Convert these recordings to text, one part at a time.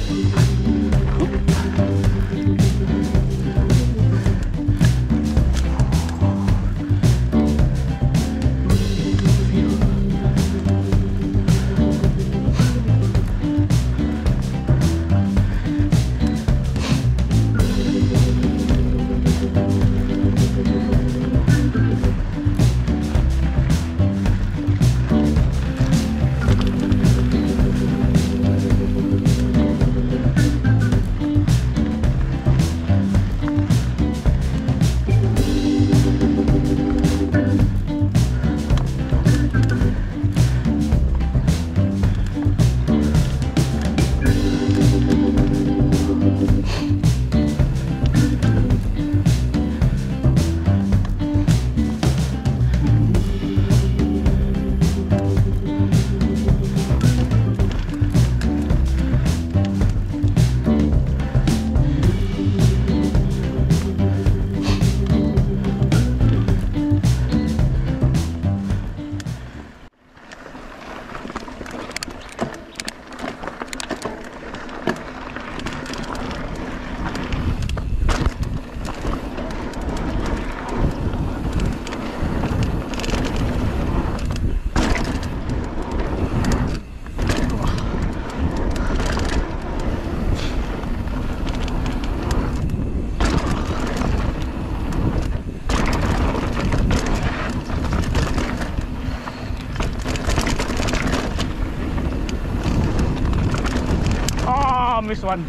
Missed one.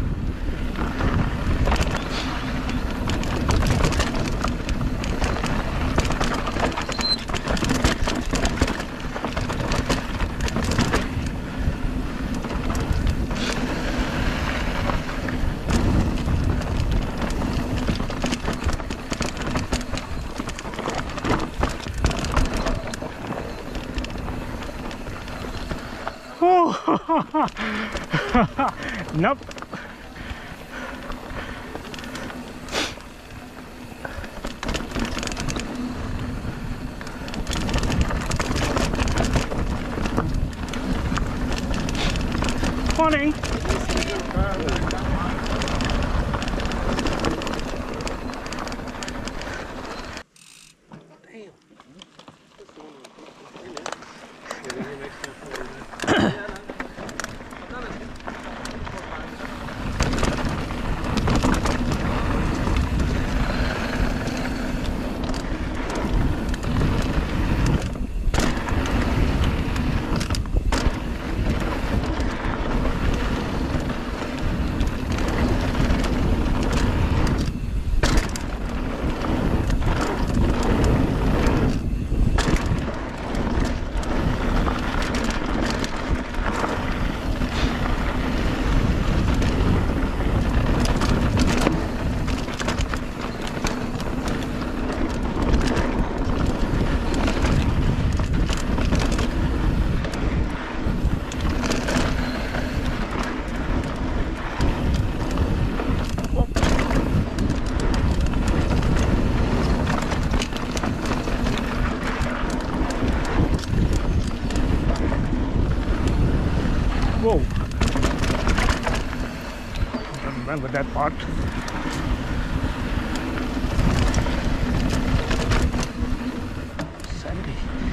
Nope. Morning. Whoa! I don't remember that part. Sandy.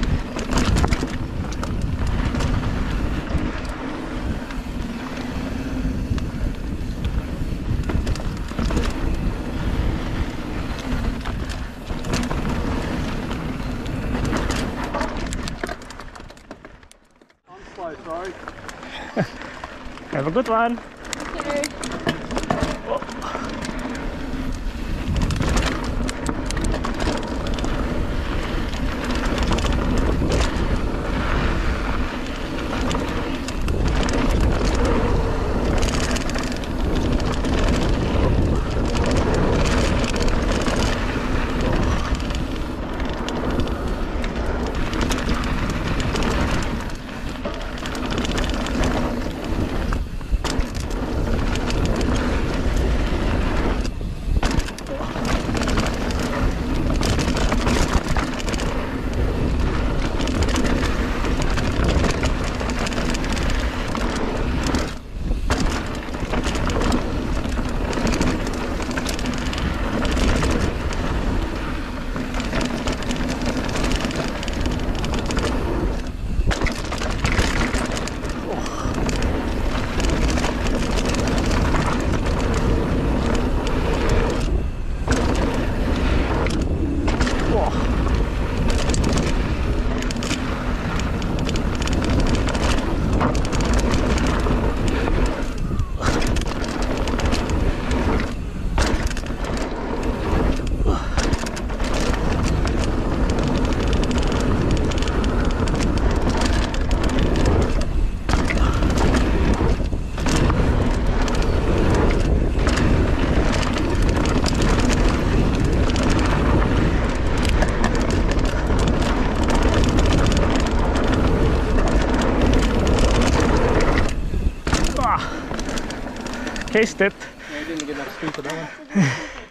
I'm slow, sorry. Have a good one. Taste it. Yeah, I didn't get enough steam for that one.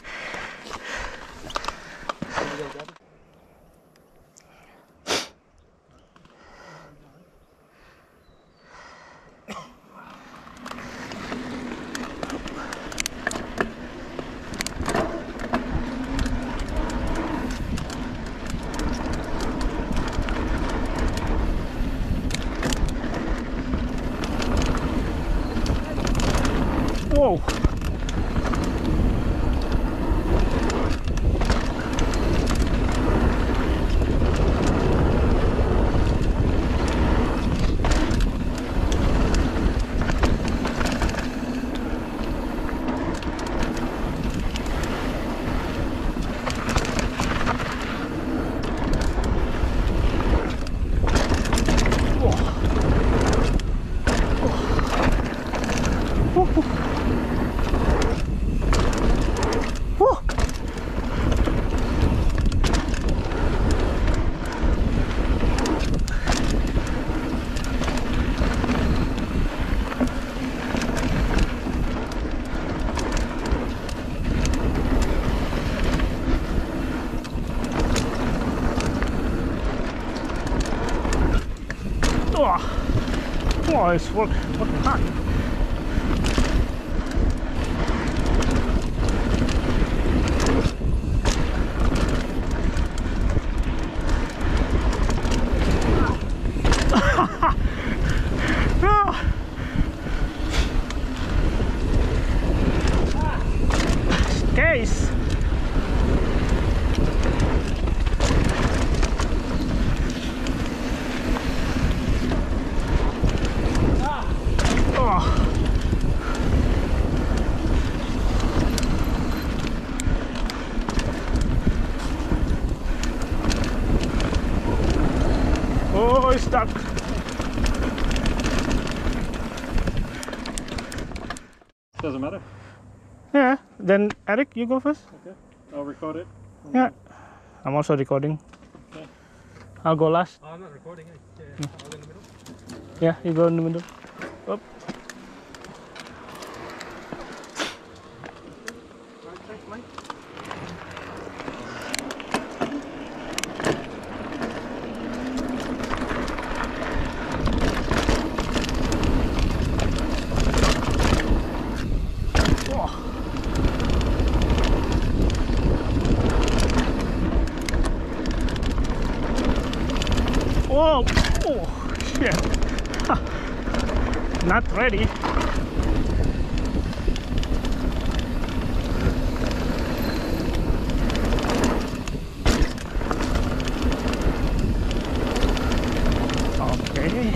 Whoa! Oh, it's working hard. Case. Oh, it's stuck. Doesn't matter. Yeah, then Eric, you go first. Okay, I'll record it. Yeah, I'm also recording. Okay. I'll go last. Oh, I'm not recording it. Yeah, I'll go in the middle. Yeah, you go in the middle. Up. Oh, oh, shit. Not ready. Okay.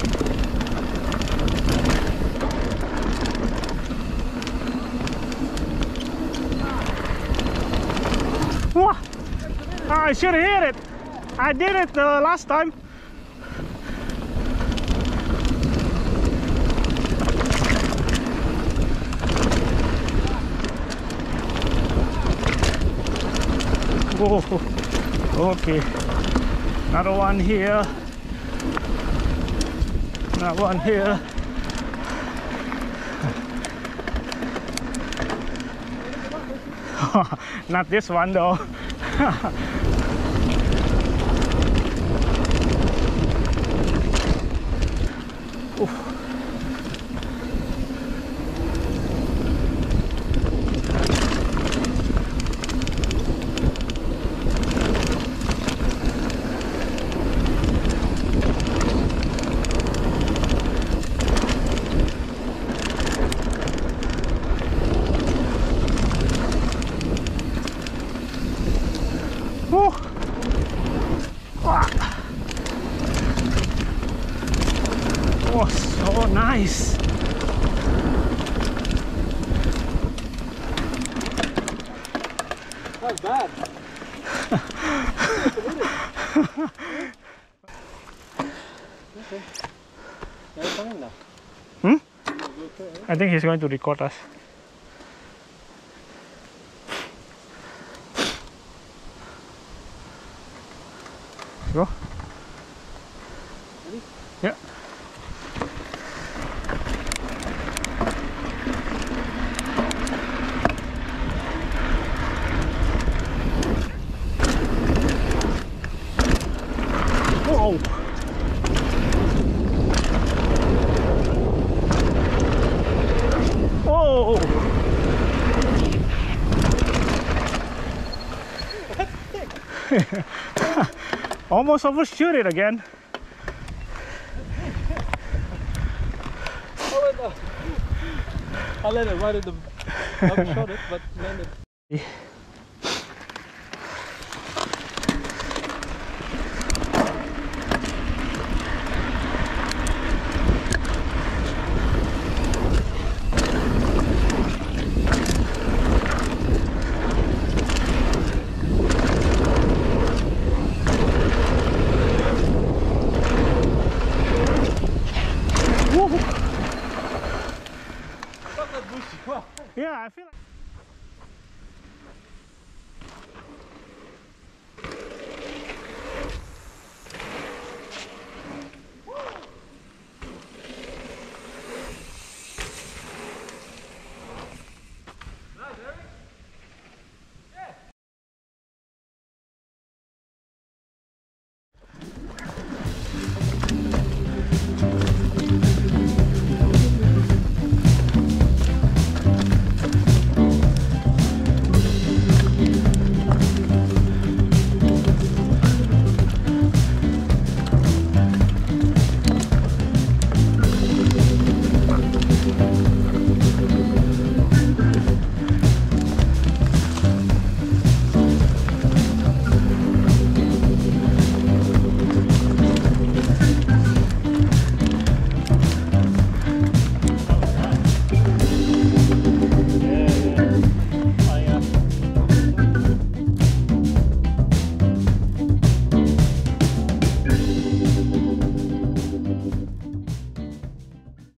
Whoa. I should have hit it. I did it last time. Oh, okay. Another one here. Another one here. Not this one though. Oh, so nice. Not bad. Okay. That's fine now. Hmm? Okay. I think he's going to record us. Go. Ready? Yeah. Whoa! Almost overshoot it again. I let it right at the. Overshot it, but landed. Yeah, I feel like